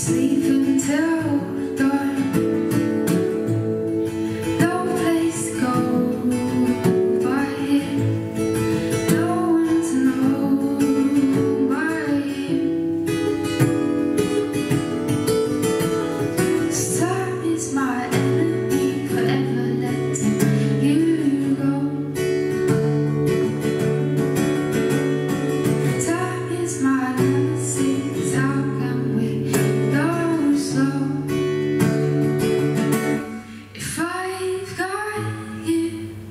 sleep until dawn. No place to go but here. No one to know but you. This time is my enemy, forever letting you go. Time is my nemesis, how can we go slow? If I've got you,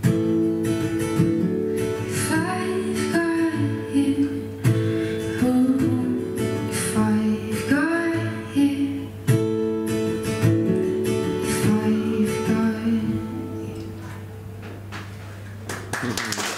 if I've got you, oh, if I've got you, if I've got you.